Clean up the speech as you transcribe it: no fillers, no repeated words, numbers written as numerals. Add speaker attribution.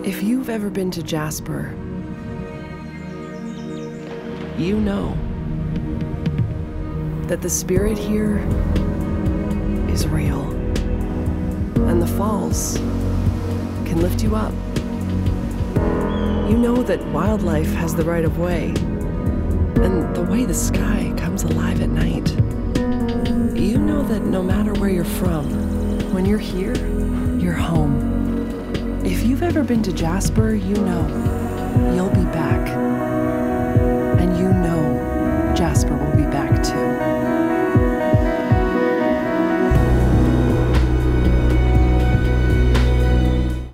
Speaker 1: If you've ever been to Jasper, you know that the spirit here is real, and the falls can lift you up. You know that wildlife has the right of way, and the way the sky comes alive at night. You know that no matter where you're from, when you're here, you're home. If you've ever been to Jasper, you know you'll be back.